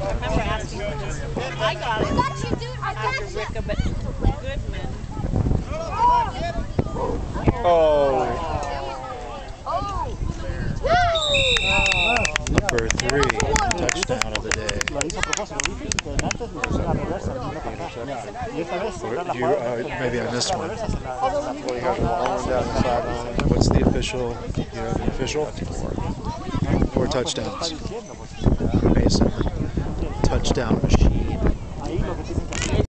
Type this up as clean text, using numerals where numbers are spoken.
remember asking for this. I got it after Ricka, but Goodman. Oh. Number 3 touchdown of the day. Maybe I missed one. What's the official? You have an official? 4 touchdowns. Mason, touchdown machine.